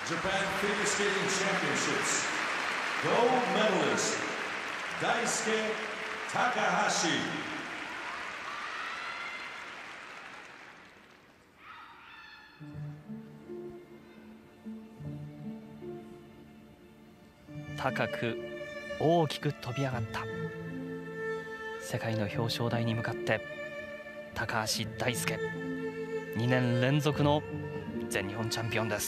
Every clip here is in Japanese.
Japan Figure Skating Championships Gold Medalist Daisuke Takahashi. 高く大きく飛び上がった世界の表彰台に向かって高橋大輔、2年連続の全日本チャンピオンです。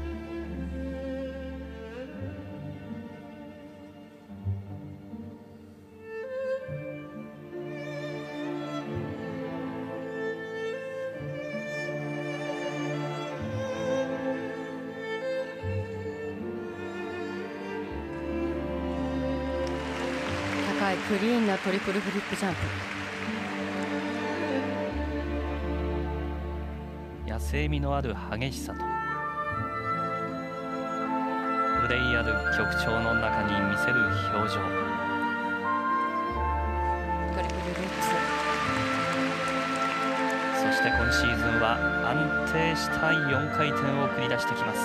クリーンなトリプルフリップジャンプ、 野生味のある激しさと憂いある曲調の中に見せる表情。 トリプルルッツ、 そして今シーズンは安定した4回転を繰り出してきます。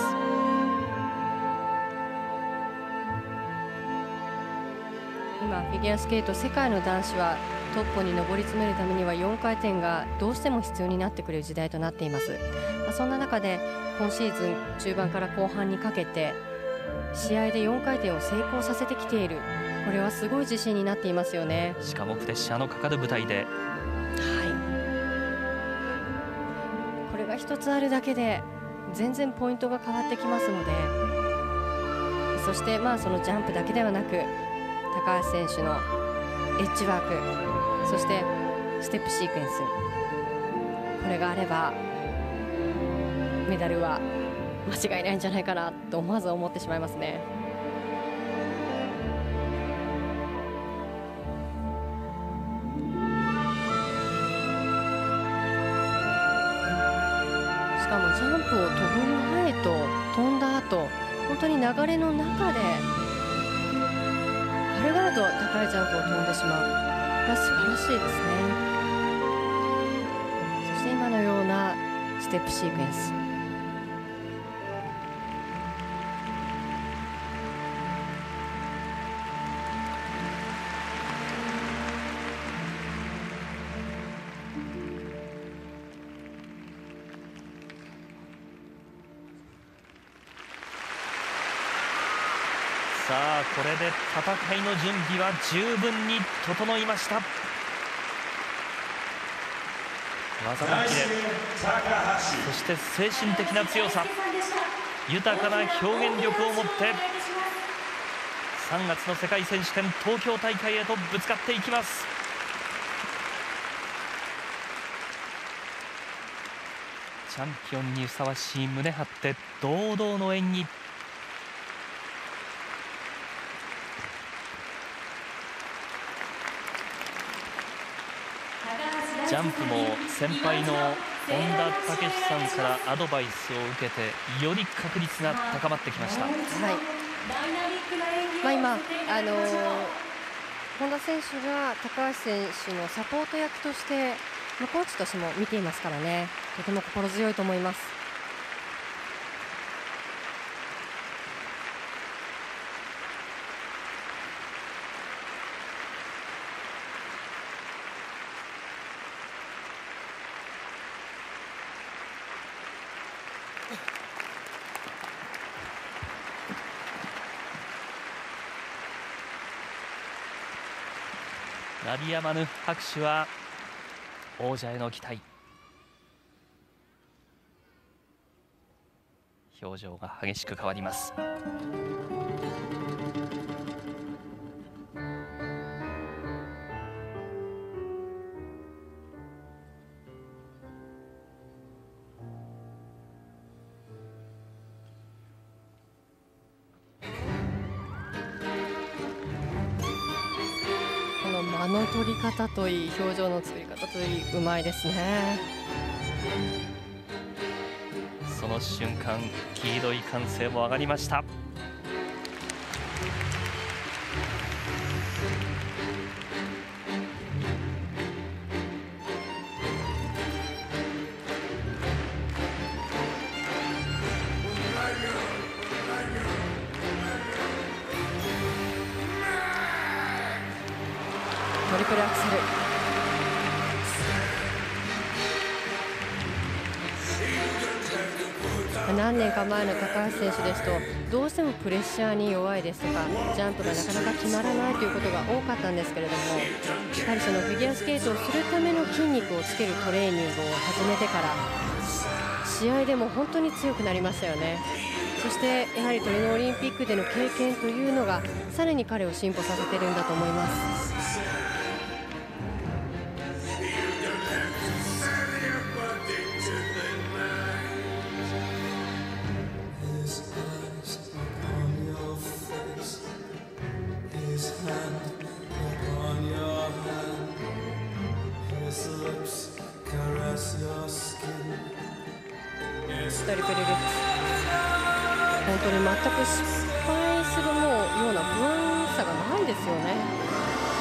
今フィギュアスケート世界の男子はトップに上り詰めるためには4回転がどうしても必要になってくる時代となっています。そんな中で今シーズン中盤から後半にかけて試合で4回転を成功させてきている、これはすごい自信になっていますよね。 しかもプレッシャーのかかる舞台で、 これが一つあるだけで全然ポイントが変わってきますので、そしてそのジャンプだけではなく高橋選手のエッジワーク、そしてステップシークエンス、これがあればメダルは間違いないんじゃないかなとまず思ってしまいますね。しかもジャンプを飛ぶ前と飛んだ後、本当に流れの中で軽々と高いジャンプを飛んでしまう、これは素晴らしいですね。そして今のようなステップシークエンス、 さあこれで戦いの準備は十分に整いました。技のキレ、そして精神的な強さ、豊かな表現力を持って3月の世界選手権東京大会へとぶつかっていきます。チャンピオンにふさわしい胸張って堂々の演技。ジャンプも先輩の本田武史さんからアドバイスを受けてより確率が高まってきました。 今本田選手が高橋選手のサポート役としてコーチとしても見ていますからね、とても心強いと思います。 鳴りやまぬ拍手は王者への期待。表情が激しく変わります。 間の取り方といい、表情の作り方といい、うまいですね。 その瞬間黄色い歓声も上がりました。 トリプルアクセル。何年か前の高橋選手ですとどうしてもプレッシャーに弱いですとかジャンプがなかなか決まらないということが多かったんですけれども、やはりそのフィギュアスケートをするための筋肉をつけるトレーニングを始めてから試合でも本当に強くなりましたよね。そしてやはりトリノオリンピックでの経験というのがさらに彼を進歩させているんだと思います。トリプルルッツ、本当に全く失敗するような不安さがないですよね。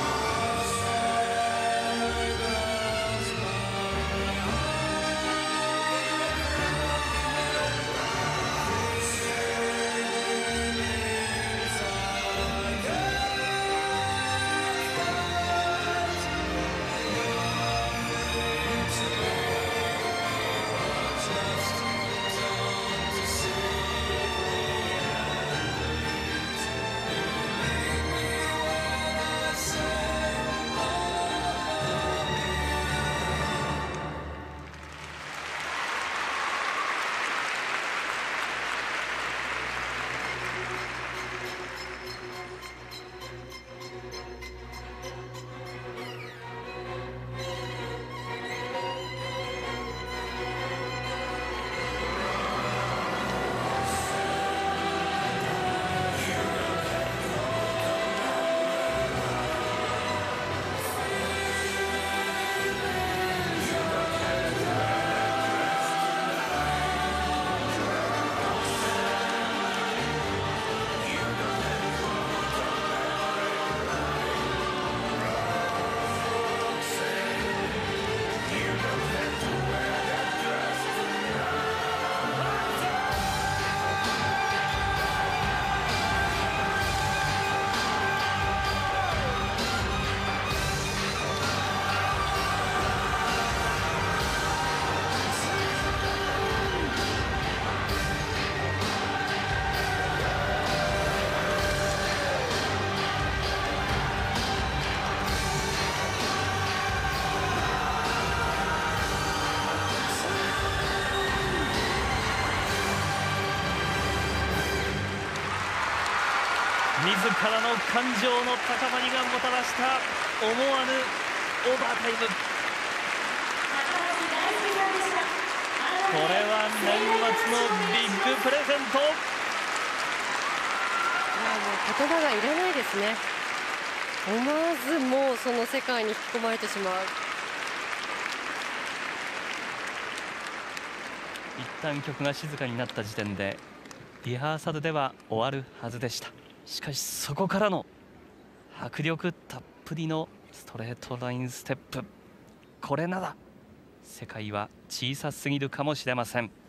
自らの感情の高まりがもたらした思わぬオーバータイム。これは年末のビッグプレゼント。 もう言葉がいらないですね。思わずもうその世界に引き込まれてしまう。 一旦曲が静かになった時点でリハーサルでは終わるはずでした。しかしそこからの迫力たっぷりのストレートラインステップ、これなら世界は小さすぎるかもしれません。